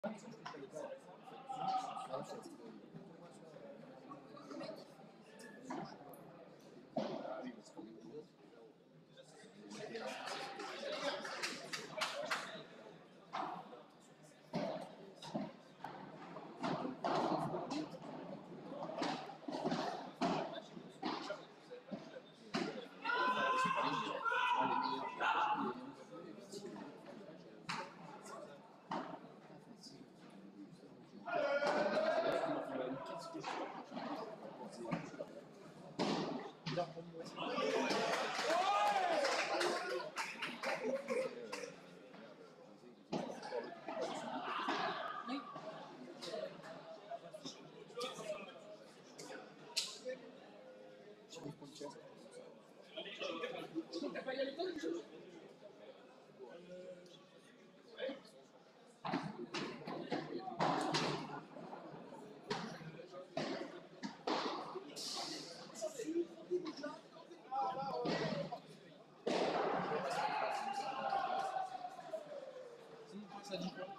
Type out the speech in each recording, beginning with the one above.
Ça dit quoi?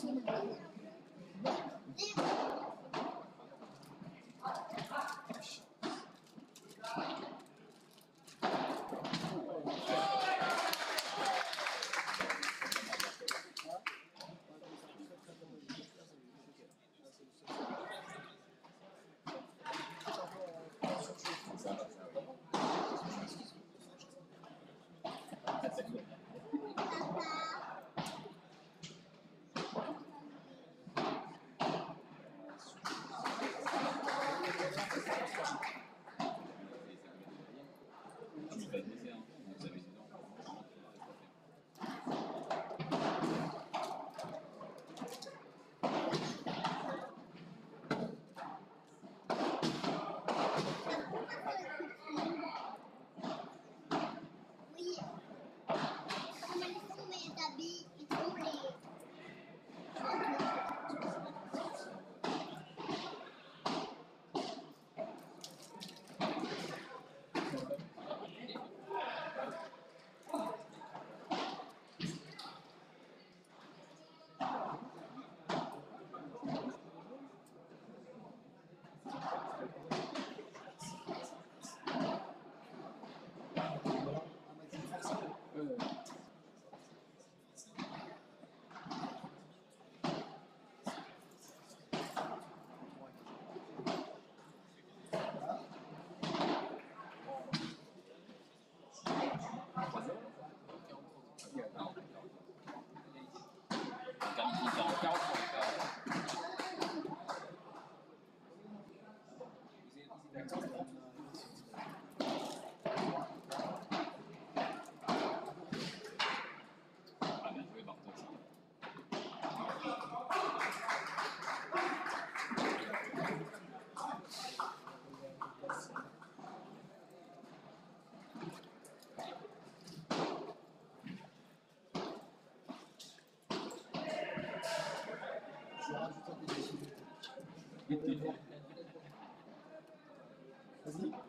Vas-y.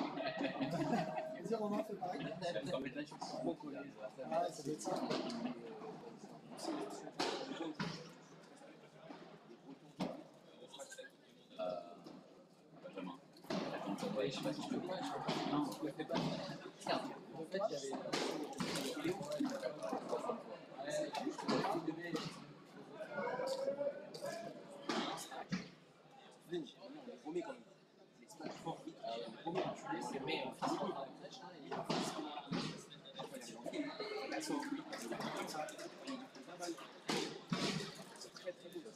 Vas-y, Romain, fais pareil. Ah, ça doit être ça. Benjamin. Ouais, je sais pas si je peux pas. Non, je le fais pas. En fait, il y avait. Il est où? Le premier quand même. L'exploit fort vite. Le premier quand tu laisses, c'est mais en physique, il a une flèche là et il a c'est très très beau.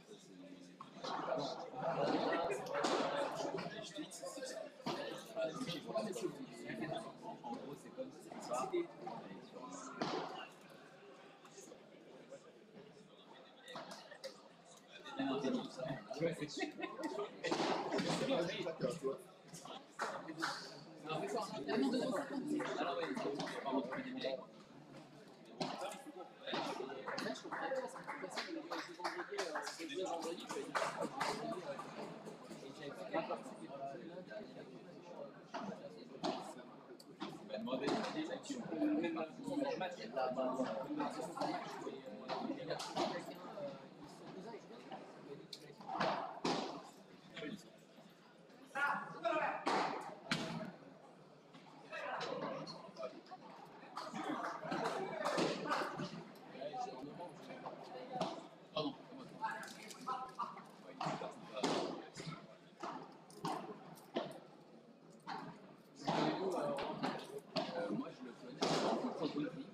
En gros, c'est comme ça. Ouais, c'est moi je le connais.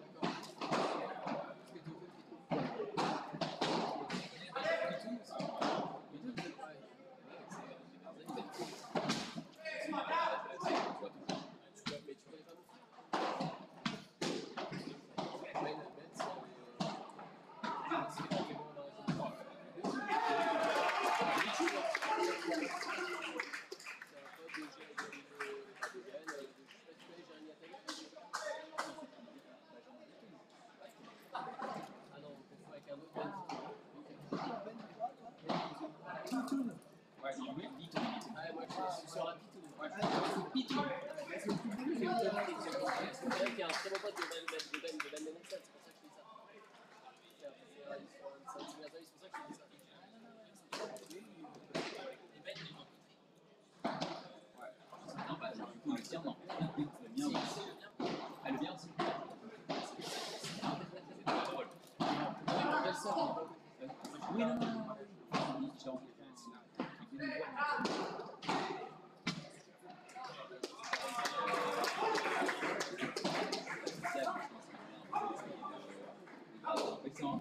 Sur la Pitou. C'est Pitou. C'est vrai qu'il y a un très bon pote de Ben Menacel, c'est pour ça que je dis ça. Oui, non, non, non. J'ai rencontré un qui venait nous voir. Excellent.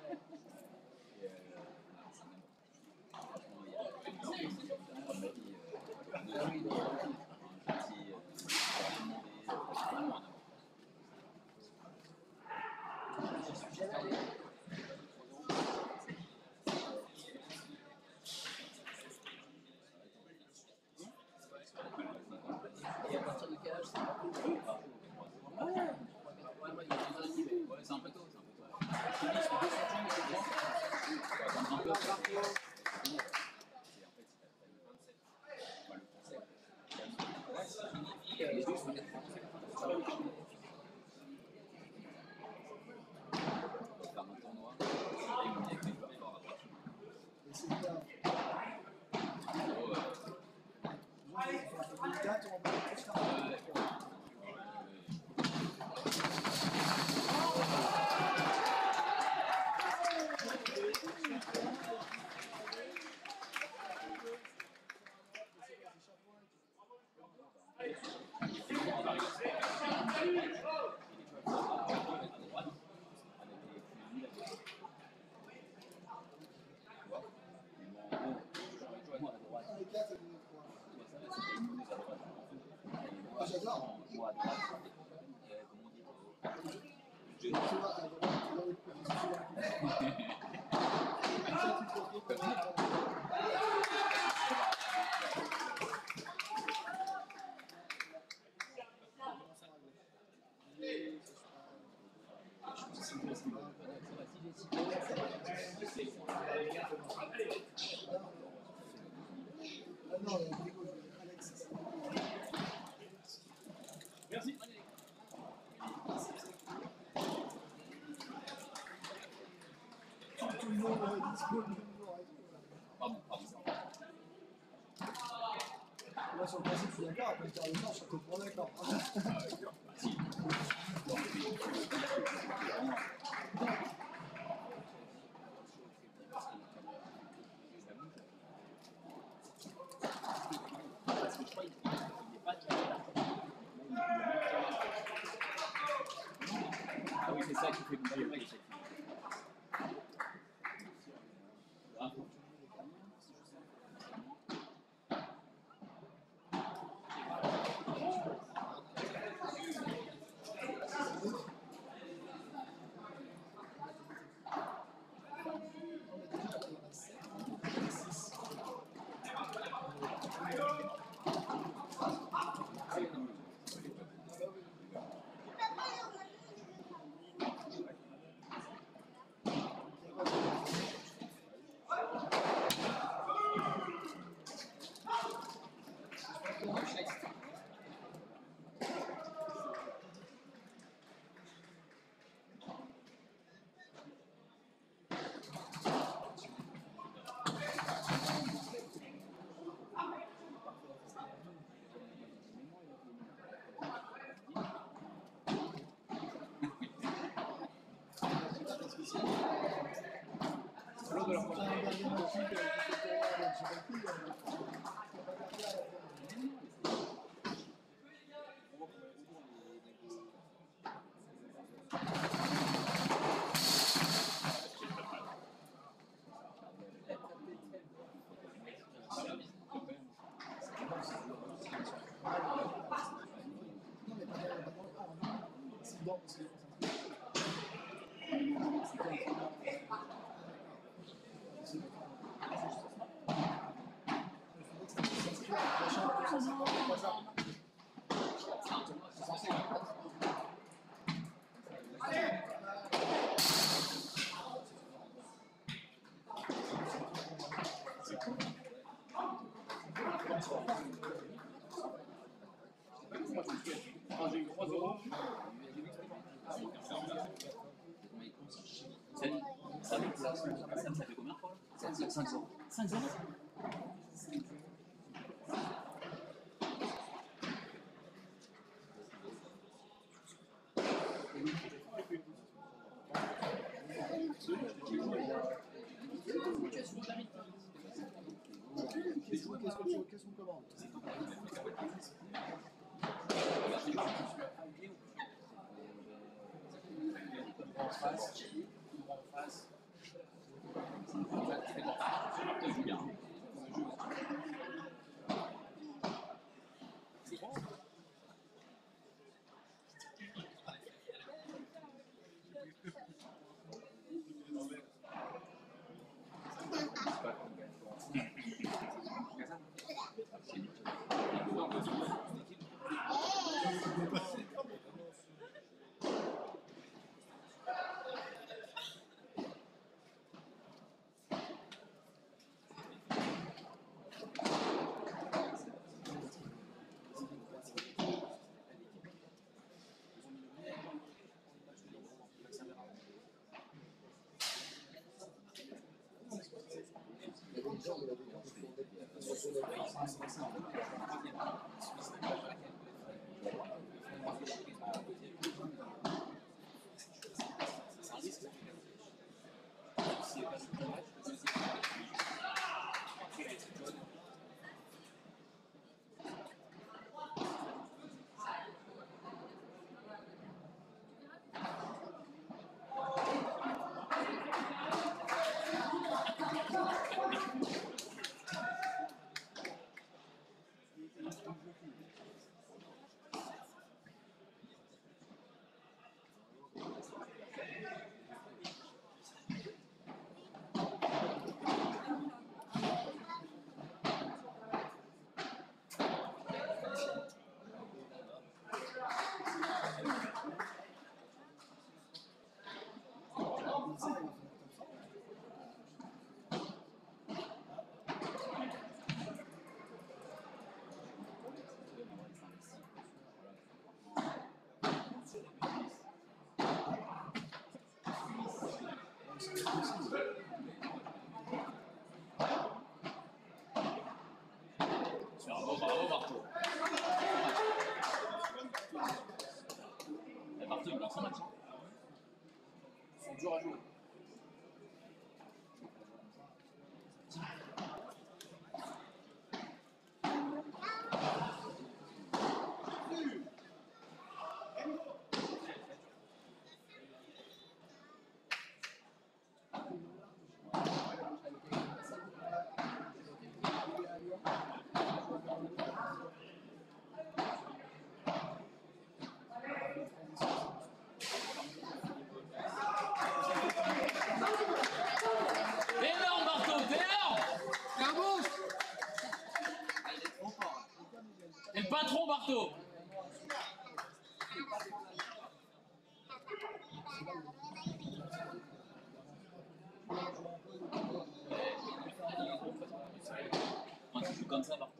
Et à partir de quel âge c'est pas cool? Ouais, c'est un peu tôt, c'est un peu tôt. Je te dis, sur 200 jeunes, c'est bien. Un peu partout. Les deux sont des Français. Faire un tournoi et on est avec des joueurs forts à droite. Et c'est bien. On fait une date, on va pas plus tard. Les 4 et les 3. Ah, j'adore. Moi à droite, comment on dit Tu vois, à droite, là, les positions. Ça, tu te fais comme ça. Ah non, Grégo, je veux dire Alex. Merci. Tout le monde dispo le même jour. Pardon, pardon. Moi, sur le principe, je suis d'accord. Après, je suis je suis complètement d'accord. Parce que je crois qu'il n'est pas déjà là. Ah oui, c'est ça qui fait bouger le mec. Ah. de leur prochain dernier motif, je sais non, mais pas c'est bon, parce que J'ai eu 3 euros. Ça fait combien fois 5 euros. 5 euros. qu'est-ce qu'on commande? En face. Bravo, bravo, Bartho. Bartho, il perd son match. Ils sont durs à jouer. Énorme, Bartho, t'es énorme! C'est un monstre! T'es le patron, Bartho! Quand tu joues comme ça, Bartho,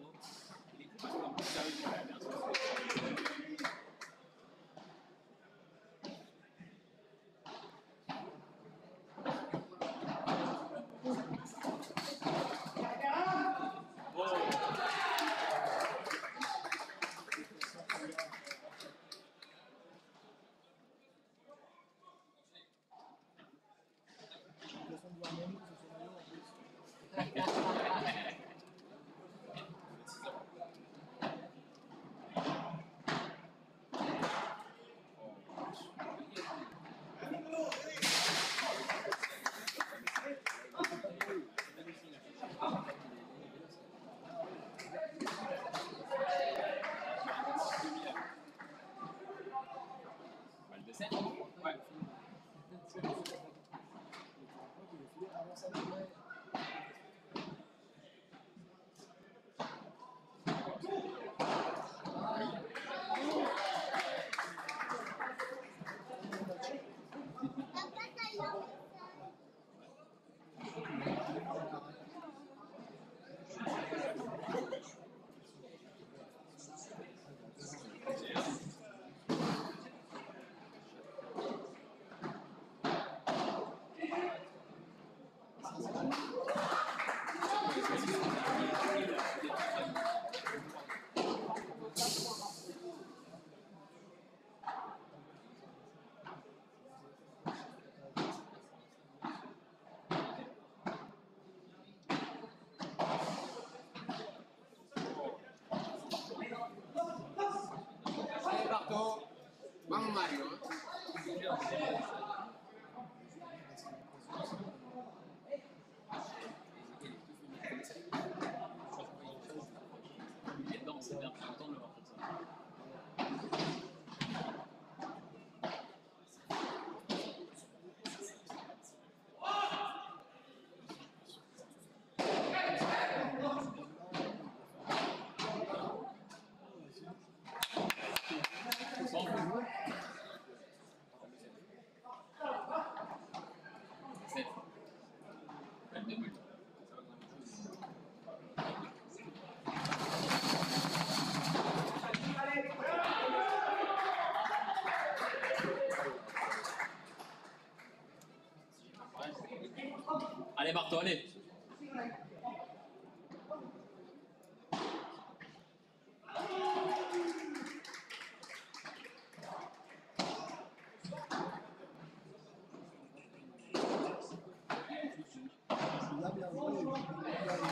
Là, bien joué. Il y a une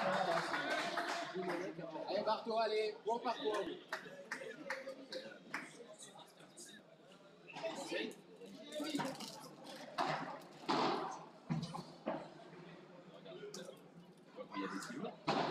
Allez, Barto, allez, bon parcours. Il y a des stylos.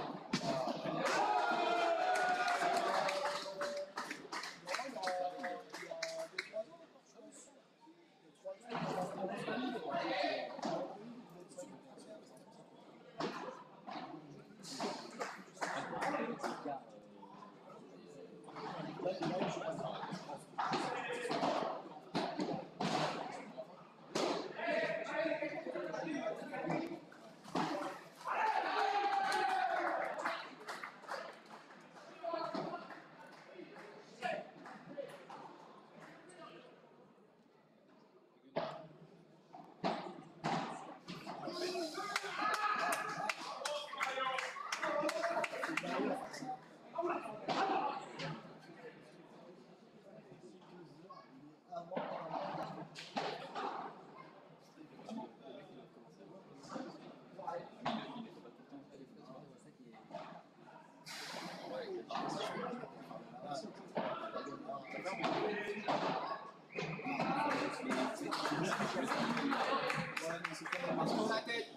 Sur la tête.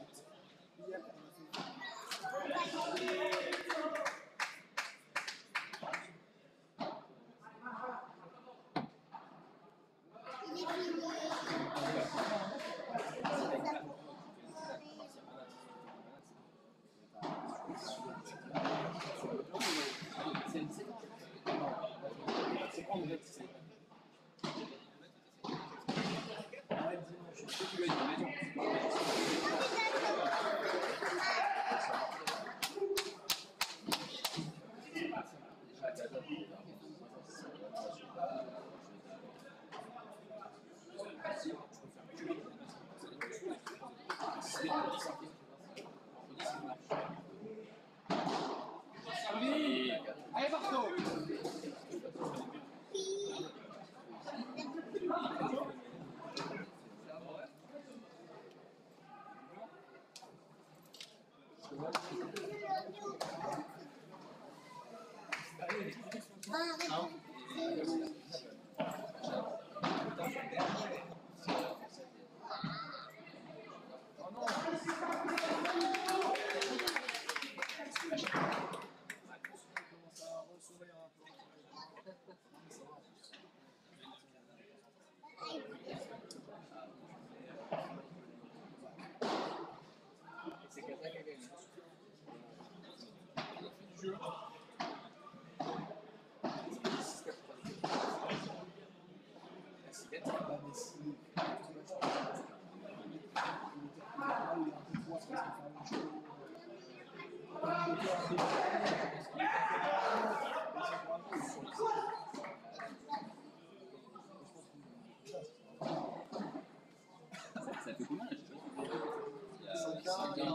Allez, Barto. C'est quelqu'un qui a gagné. Ça fait combien là? Il y a 5 et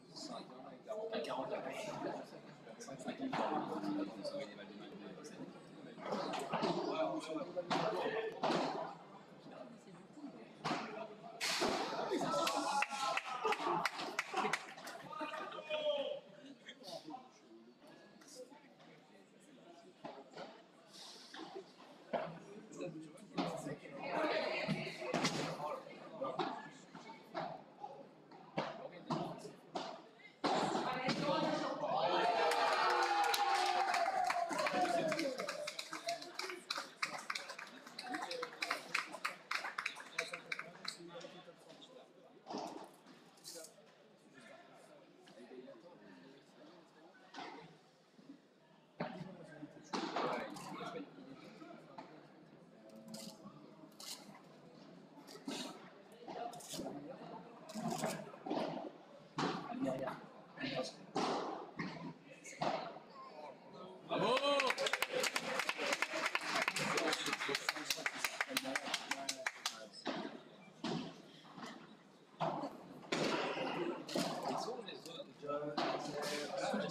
40 là. 5 et 40. Bravo!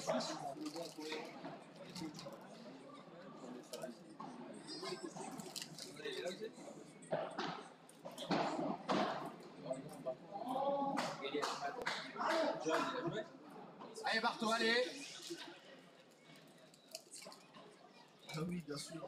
Allez, Barto, allez. Ah oui, bien sûr.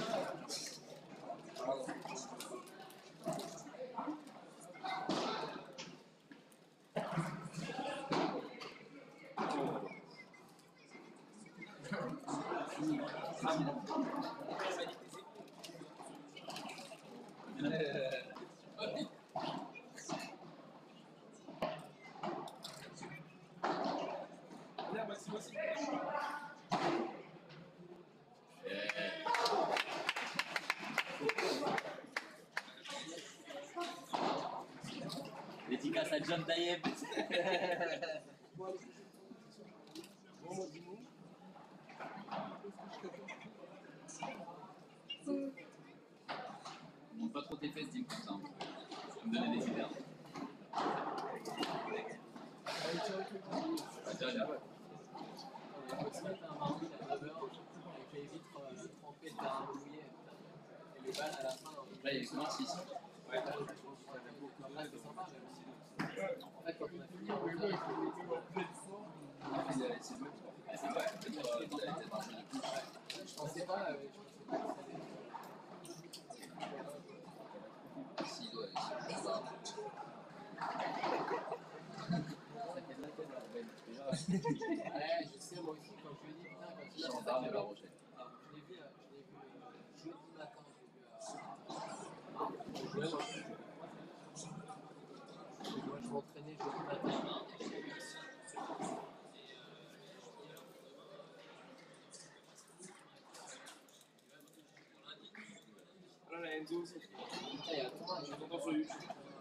Dédicace à John Dayeb. Montre pas trop tes fesses, dis-moi comme ça. Tu me donner des idées. Tiens, viens. On peut se mettre un mardi à 9h avec les vitres trempées de terrain mouillé et les balles à la fin. Là, il y a que 26. Ouais, là, c'est sympa. En fait, quand on a fini, on va faire C'est deux. C'est vrai, peut-être un jeu de plus. je pensais pas que Si, ouais, si, ouais. ouais, je sais, moi aussi, quand je lui ai dit, putain, quand il a Gendarme de La Rochelle. je l'ai vu jeudi matin, j'ai vu moi, je m'entraînais jeudi matin. Voilà la Enzo aussi. Et à toi, Je t'entends sur YouTube.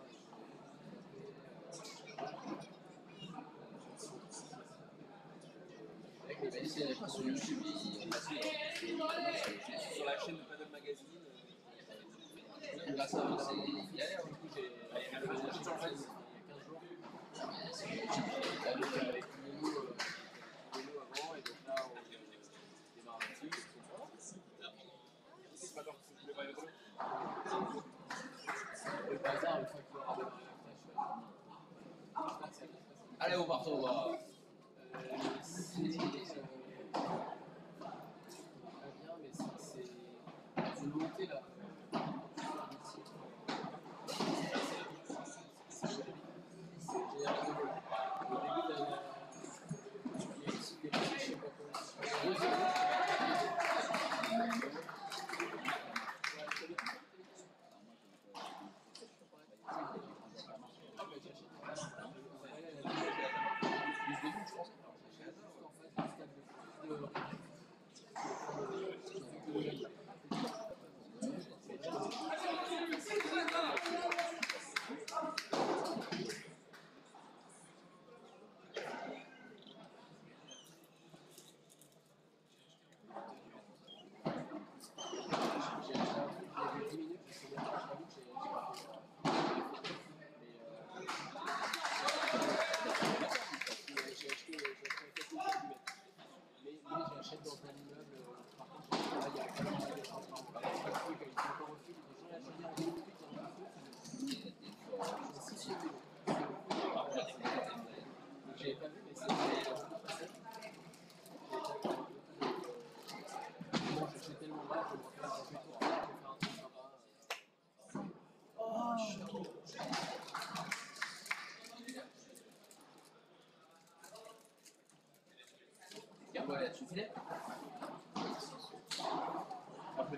Il n'est pas sur YouTube, il est Sur la chaîne de Paddle Magazine. grâce à eux, c'est galère. du coup, j'ai acheté en fait il y a 15 jours. Avec Milo avant, et donc là, on démarre là-dessus. C'est pas grave, c'est le bail Le bazar, une fois qu'il aura démarré la flèche. Allez, au Barto, C'est pas bien, mais c'est une montée là. J'achète dans un immeuble, par contre, il y a pas mal de changements. Il est encore au fil, j'ai acheté en 2008, j'avais pas vu, mais c'est bon, j'ai tellement mal, je me refais un peu pour faire un truc sympa. Tiens, voilà, tu filet. Après.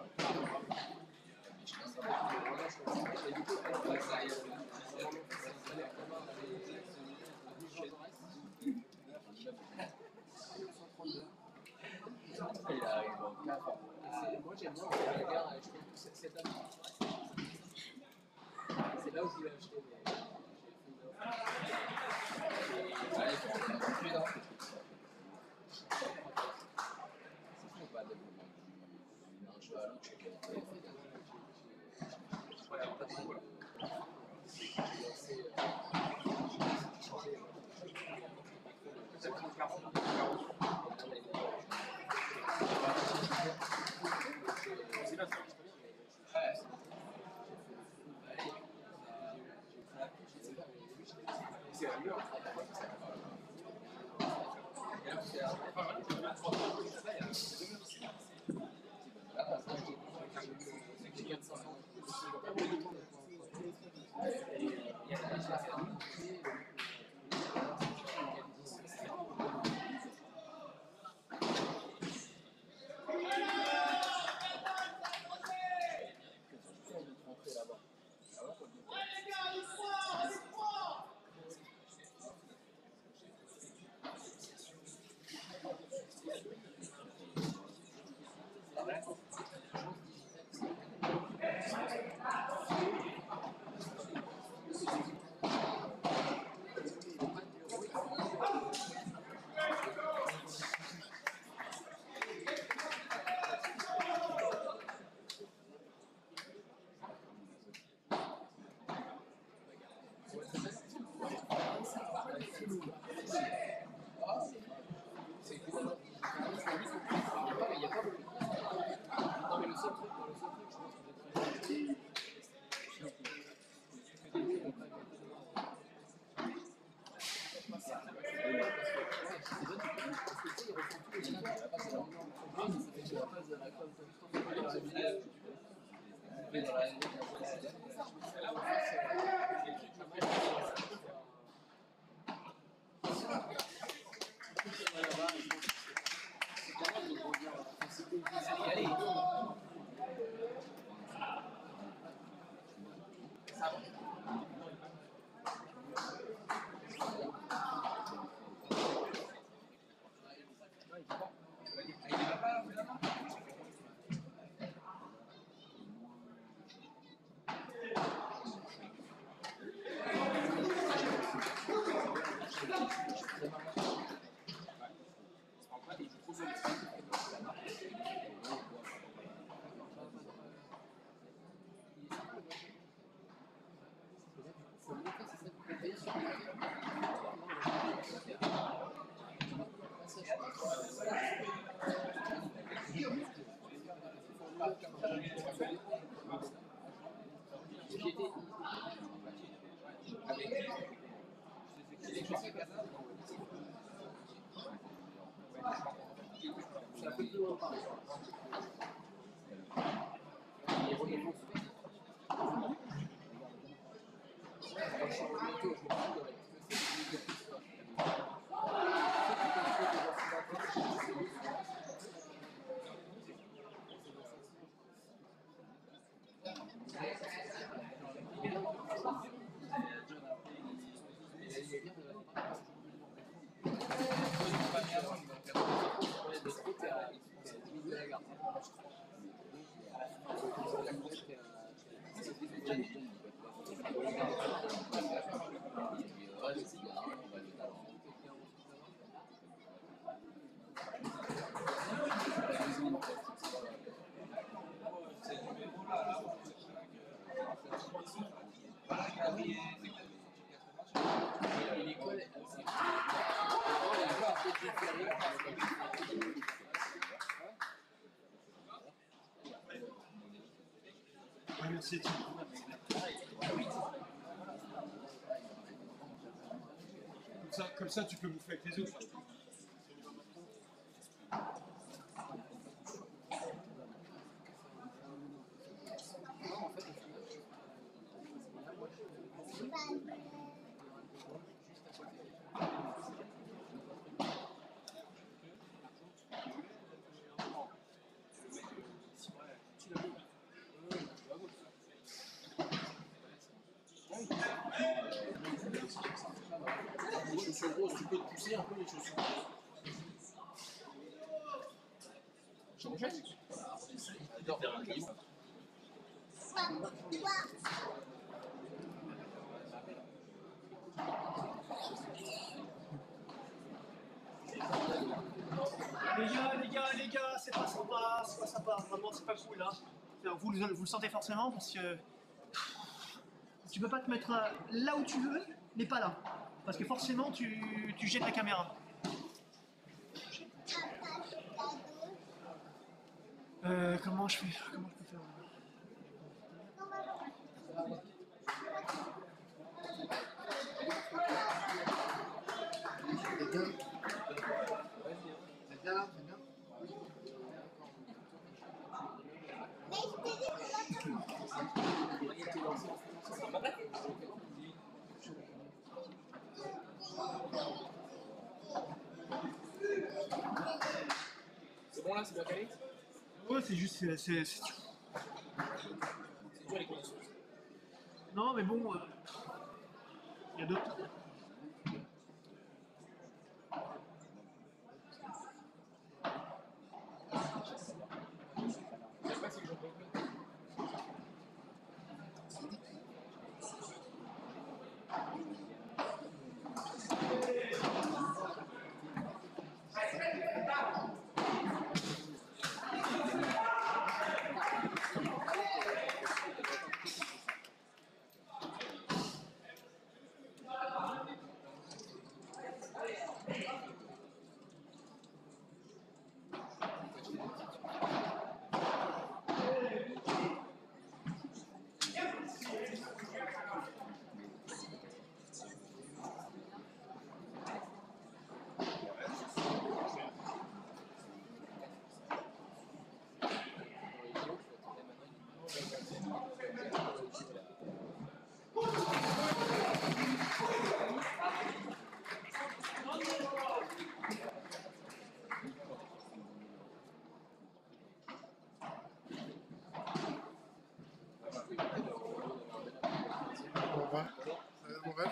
Il arrive en 4 ans. Moi j'aime bien la gare à acheter cette année. C'est là où je voulais acheter, mais j'ai fait une offre. Allez, on va plus là. C'est fou, pas de un cheval, tu peux J'ai lancé Merci. Comme ça, tu peux bouffer avec les autres. Les chaussures grosses, tu peux te pousser un peu les chaussures grosses. J'adore faire un livre. Les gars, c'est pas sympa, vraiment c'est pas cool là. Vous le sentez forcément parce que tu peux pas te mettre là où tu veux, mais pas là. Parce que forcément tu jettes la caméra. Comment je peux faire là, c'est bien calé. Ouais, c'est juste. C'est- C'est dur les conditions. Non, mais bon. Il y a d'autres. Après, c'est que j'en peux plus. Mon rêve.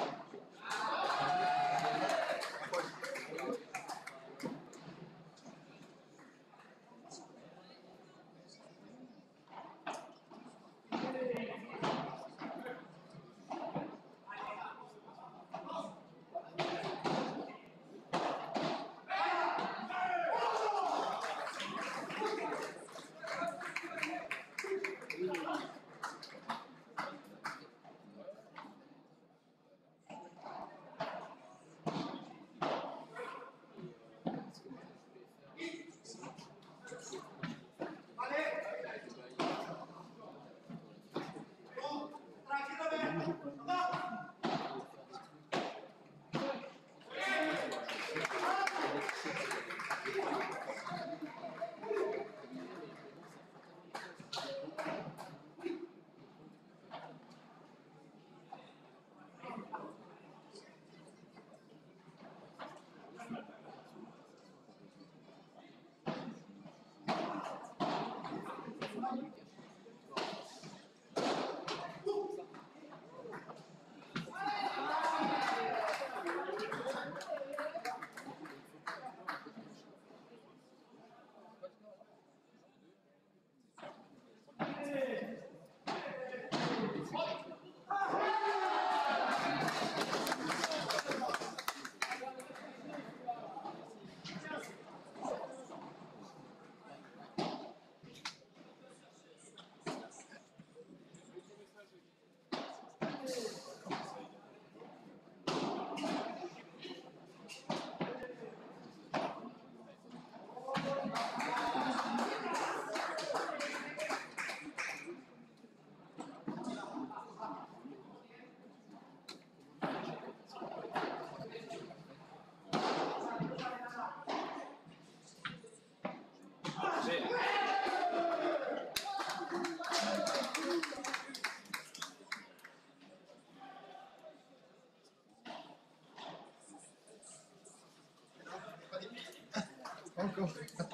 Encore.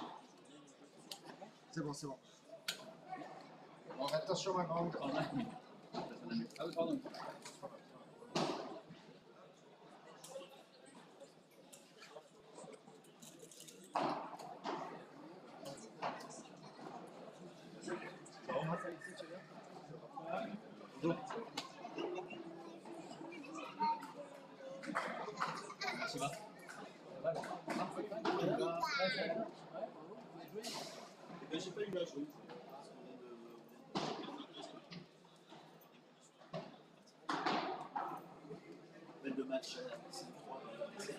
C'est bon, c'est bon. Bon, attention, ma grande. Ah oui, pardon. Ça va. J'ai pas eu la chance. De match, c'est 3 7.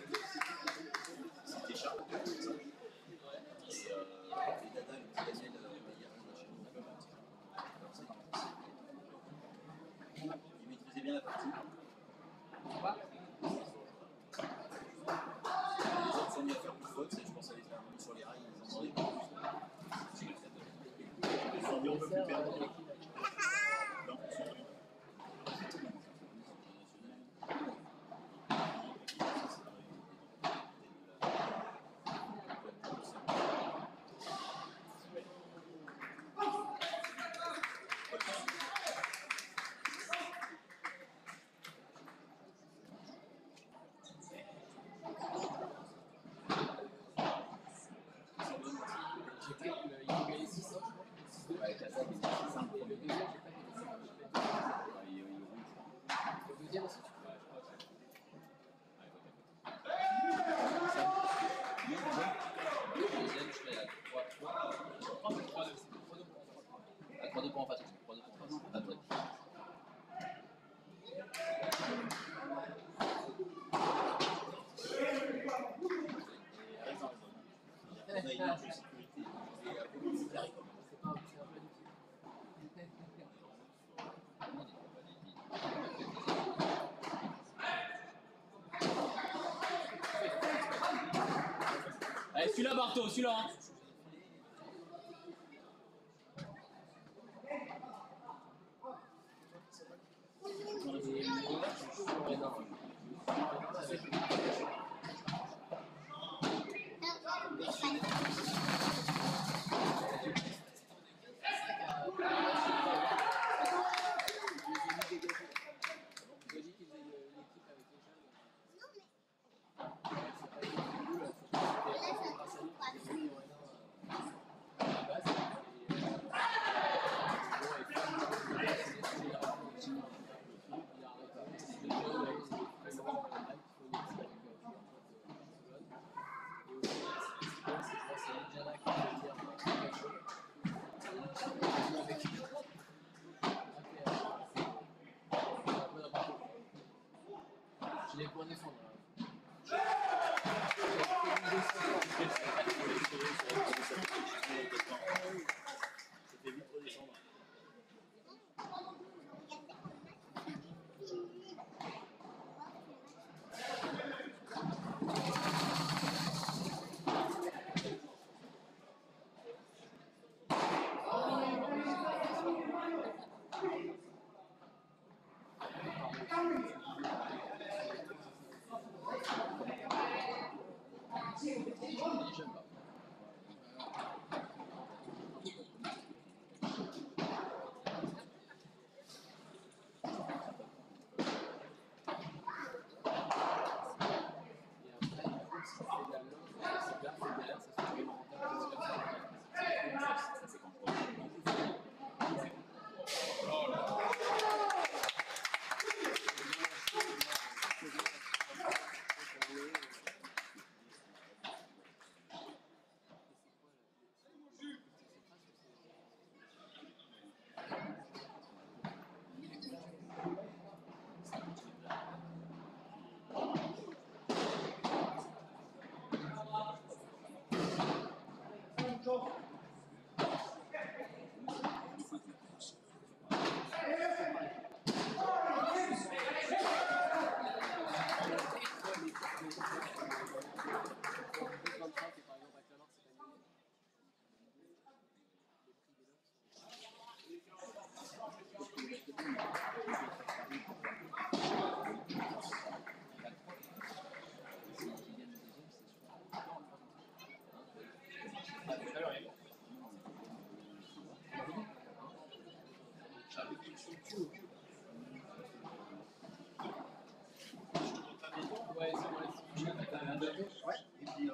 C'était Charles. Et Dada, il gagnait Et on peut plus perdre. Non. Allez, celui-là, Barto, celui-là. Hein. Les points défendre. Ça fait vite redescendre. Ouais, et puis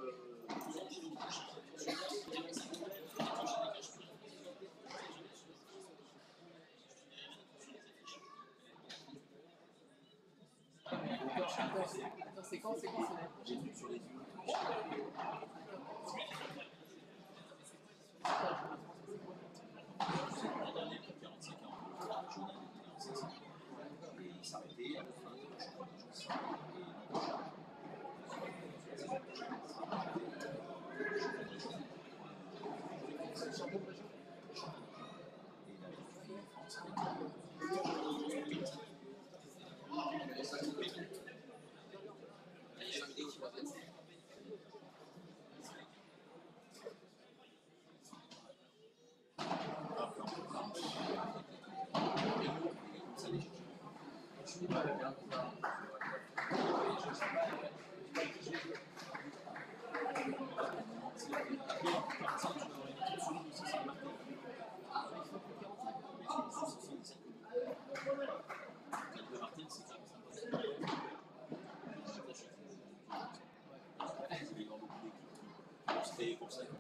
Attends, c'est quand l'année prochaine sur les yeux. l'an dernier, 45 ans, et il s'arrêtait à la fin de la C'est pour ça que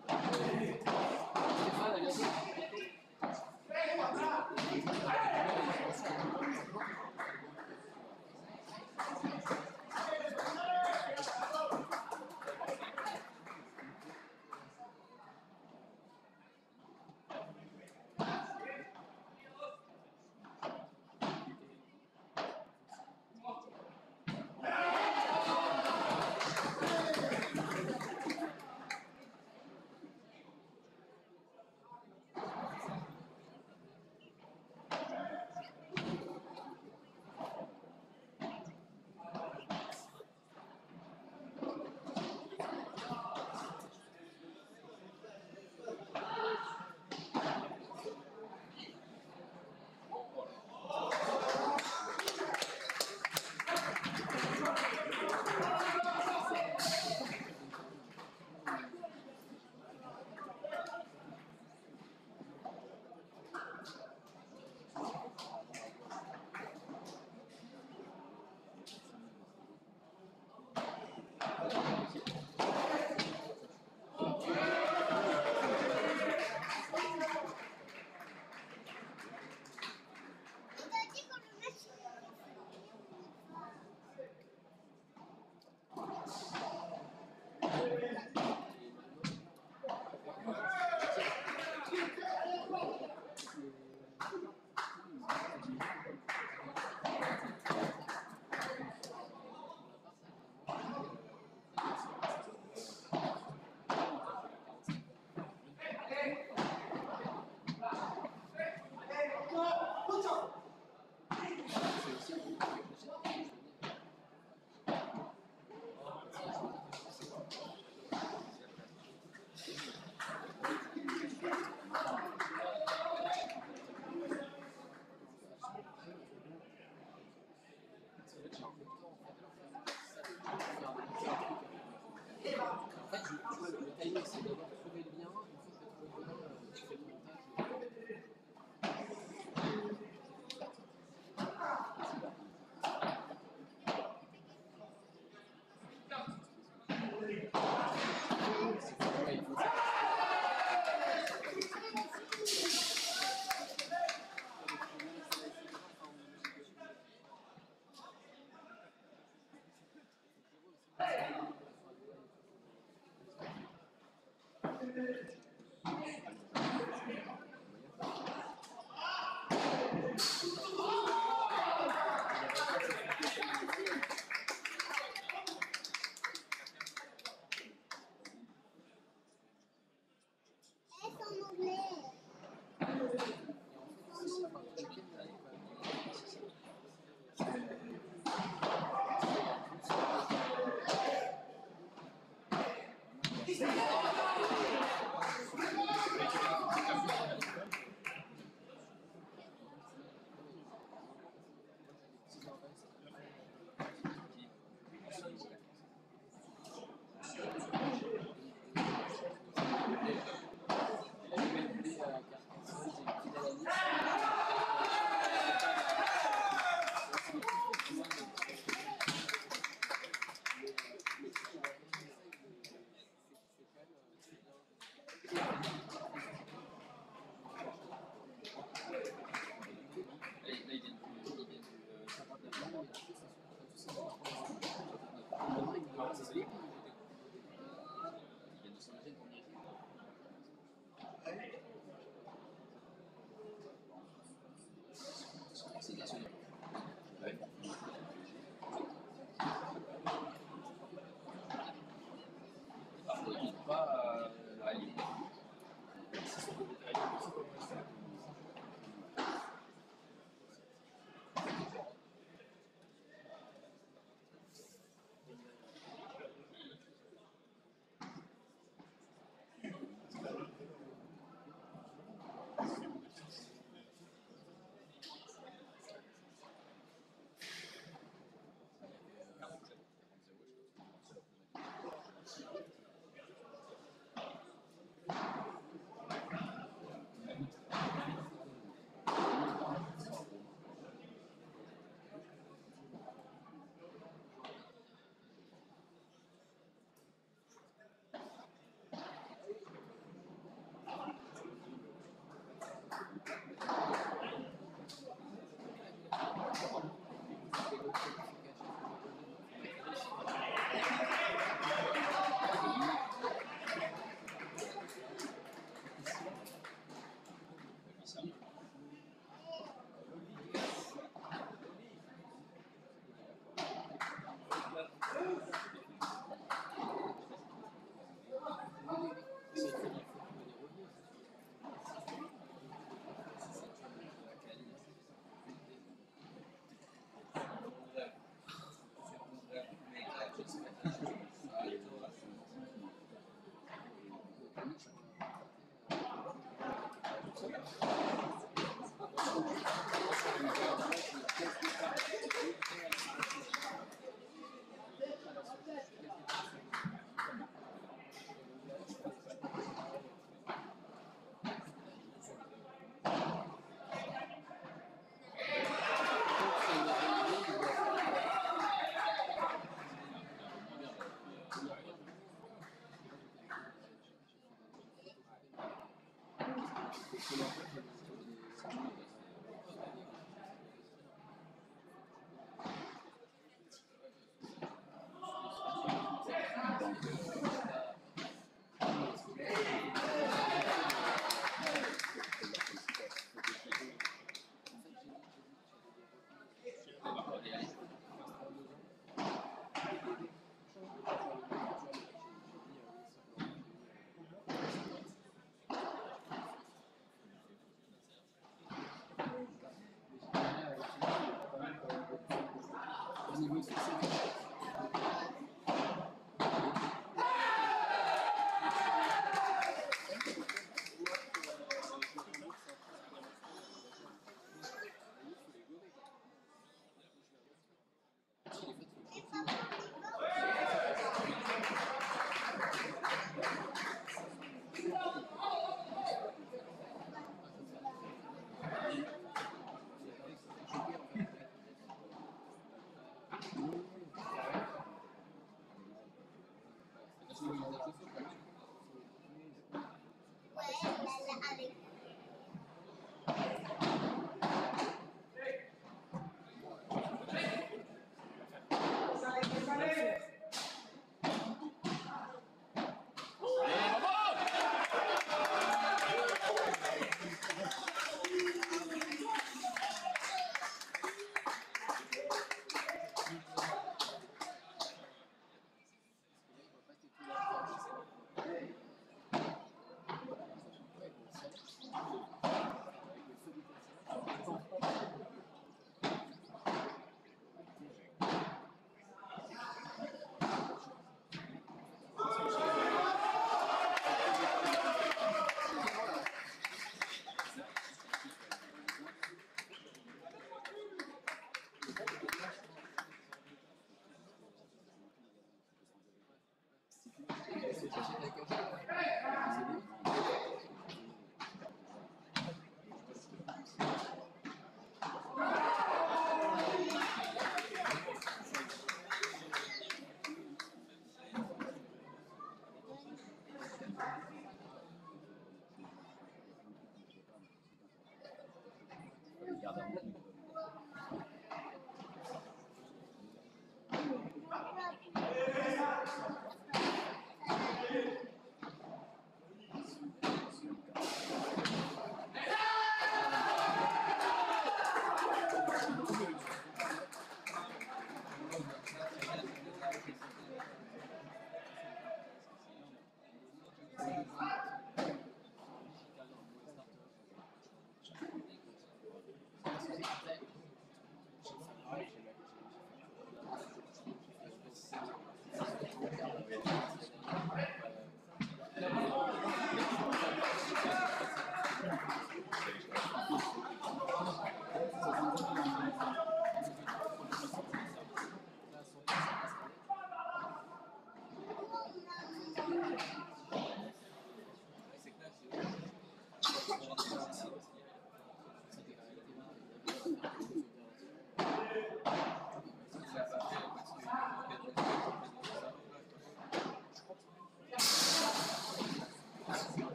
niveau de succès.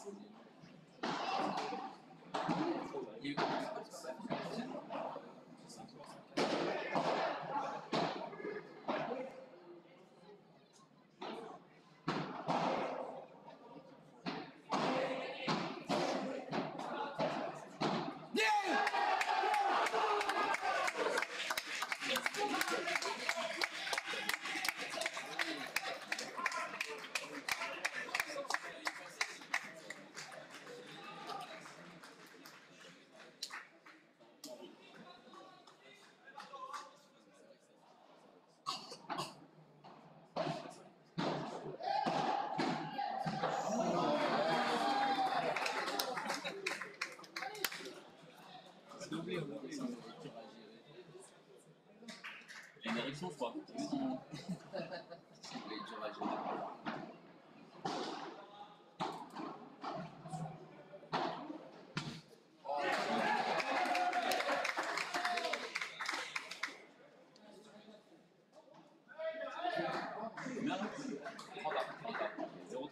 Il y a eu J'ai une érection, je crois. C'est dur à gérer. Combien là 30 à 0,30.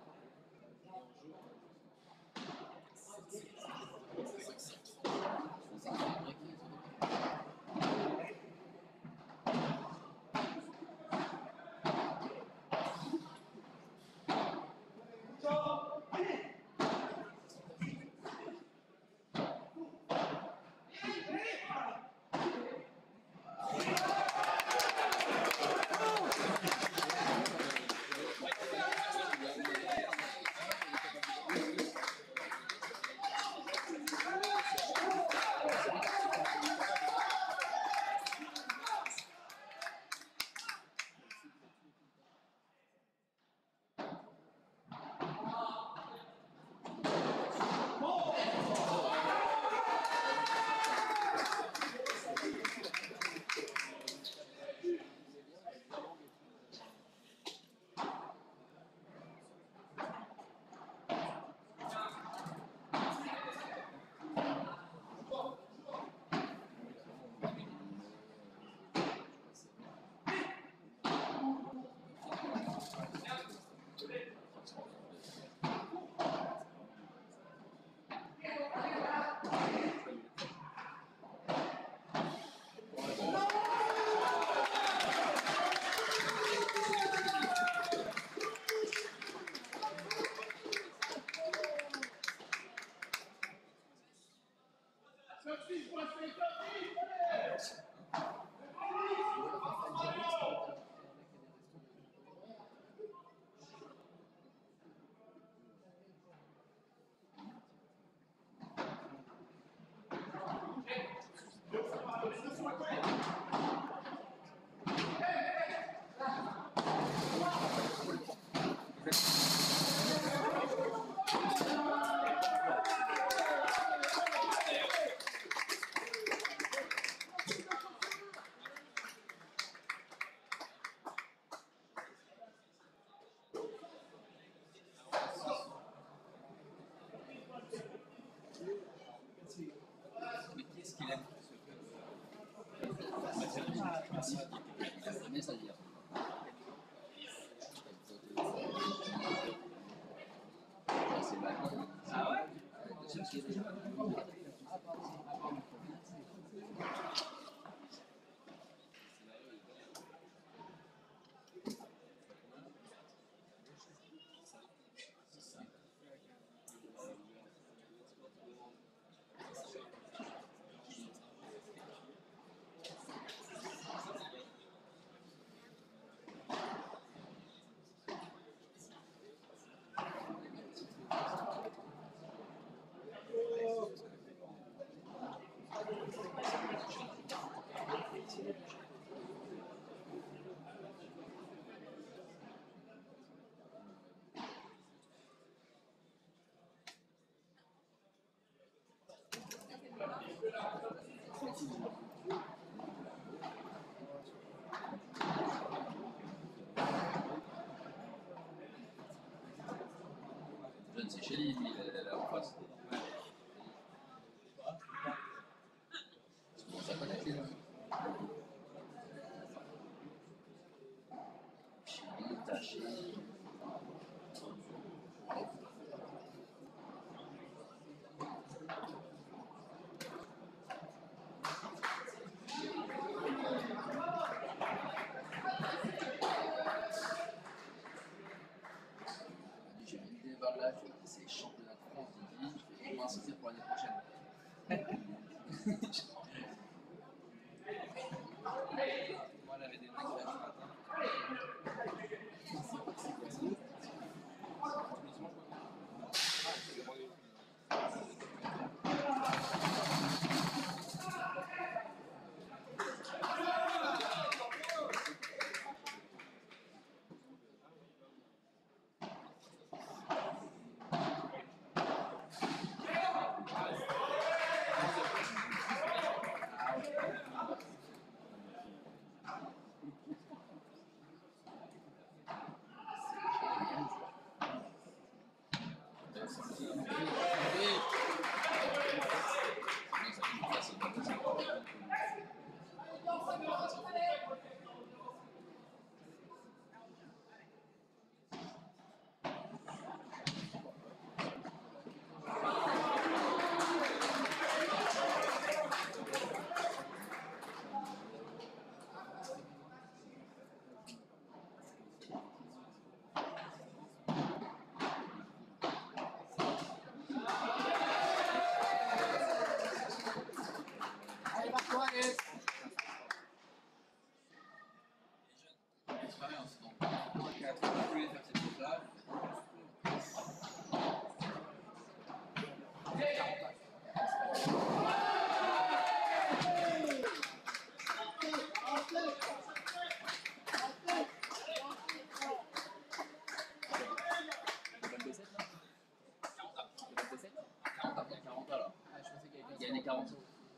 Mais qu'est-ce qu'il aime mais ça dire. C'est mal. Ah ouais. John, c'est chez lui, il est là en face. C'est pour ça qu'on a fait là. Taché. un souvenir pour l'année prochaine. Moi, elle avait des mecs là ce matin. Allez, marque-toi, allez. Expérience, donc 4, vous voulez faire cette chose-là. Le B7 là 40 B7 40 alors. Ah, je pensais qu'il y avait Il y a des 40.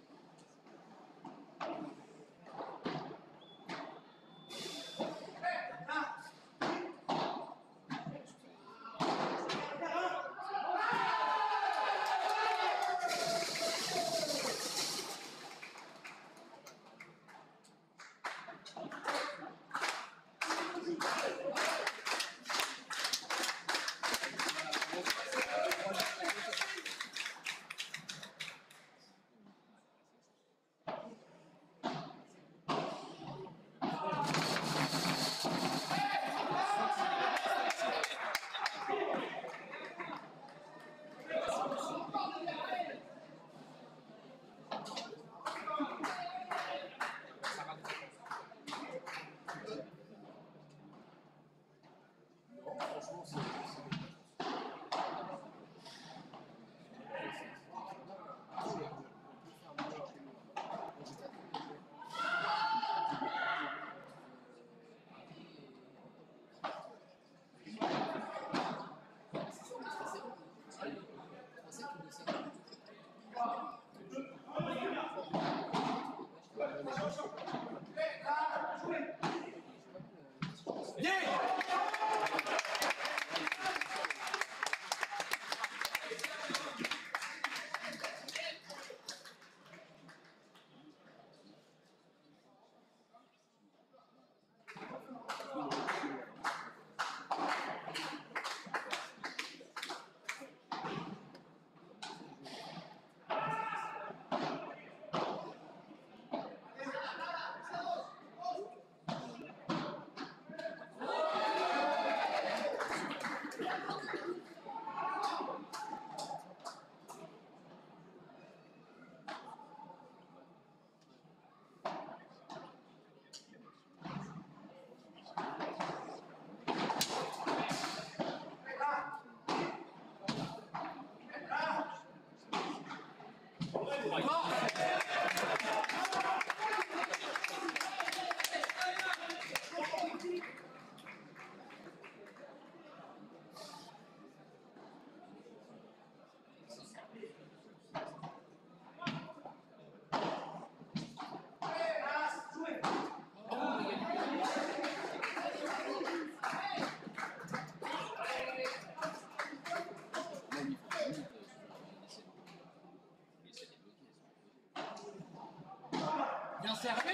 Bien servi.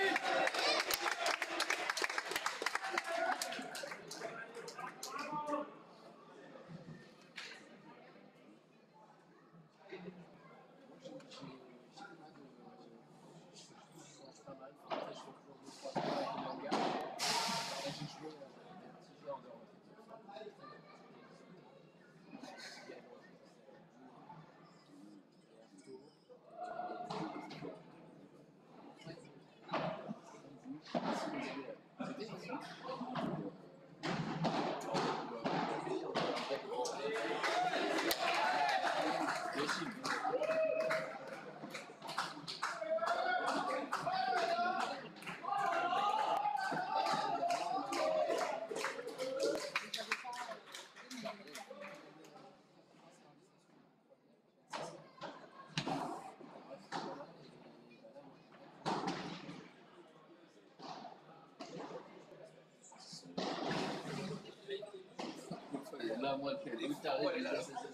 pas moi qui ai taré de la saison.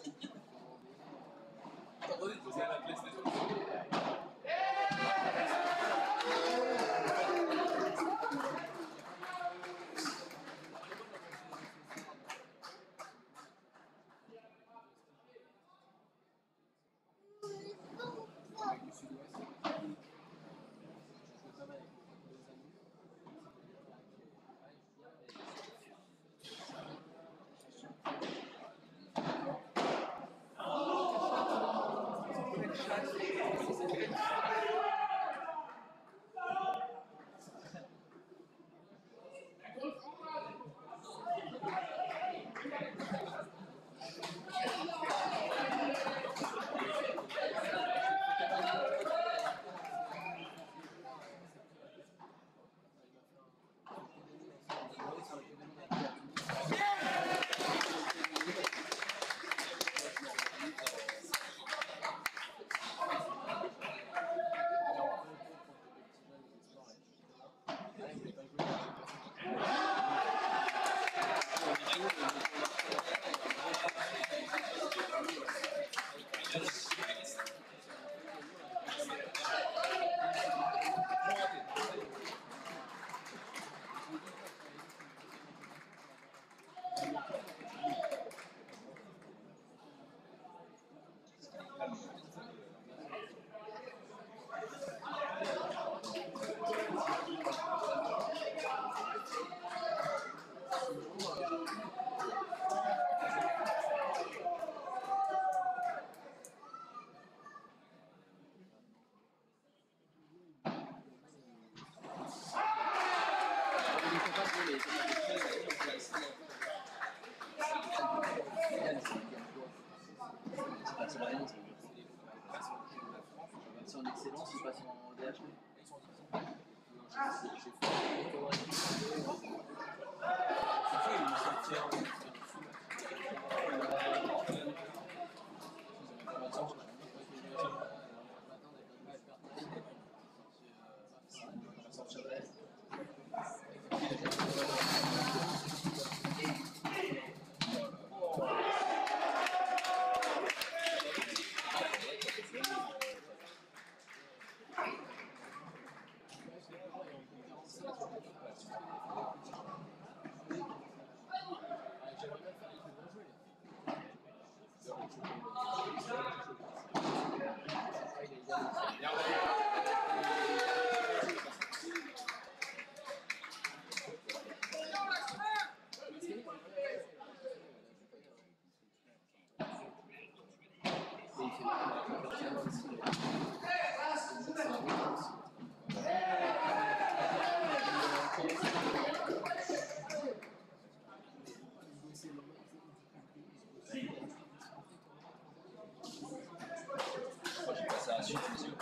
Vous avez la pièce des C'est en excellence, il passe en DHP. J'ai passé à la suite, monsieur.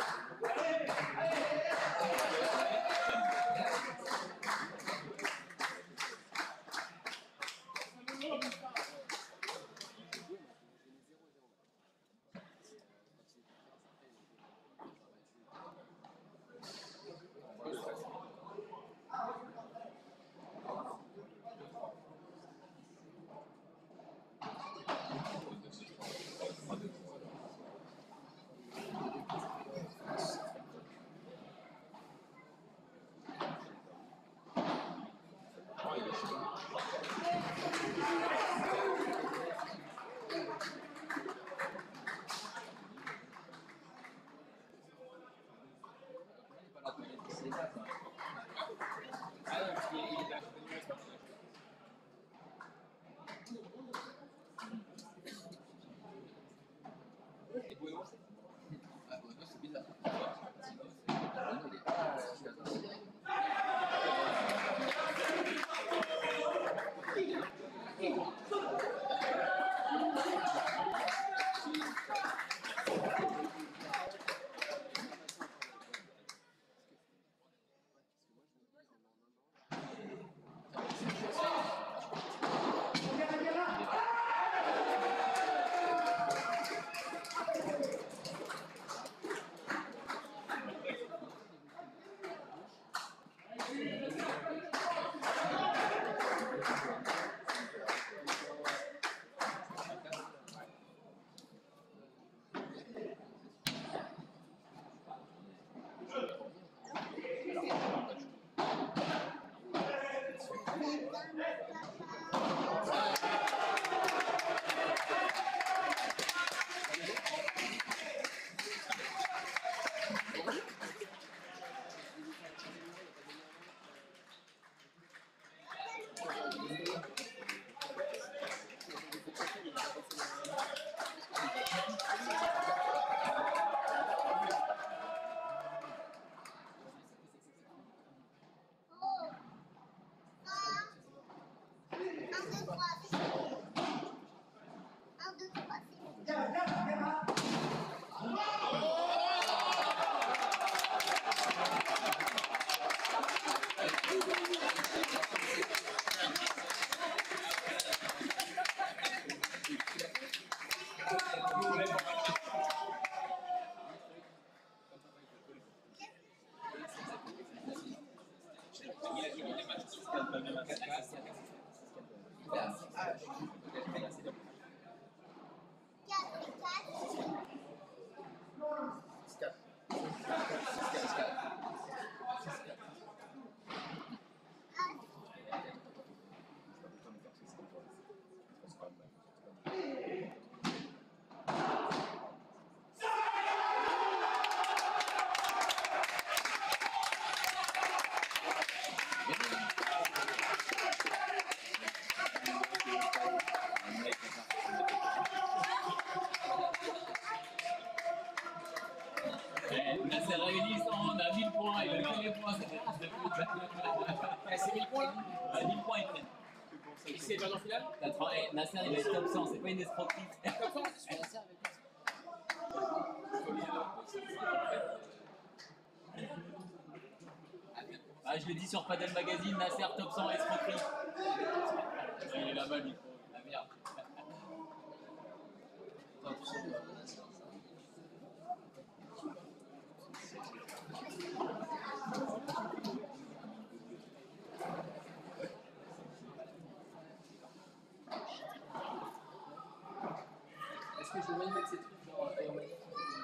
Nasser Réunis, on a 1000 points, il a tous les points, C'est 1000 points là. 1000 points, ils prennent. Et c'est le en finale. Nasser, il va être top 100, c'est pas une escroquerie. Top 100. Ah, je l'ai dit sur Padel Magazine, Nasser top 100 escroquerie. Il est là-bas, lui. La merde. Est-ce que je vais mettre ces trucs genre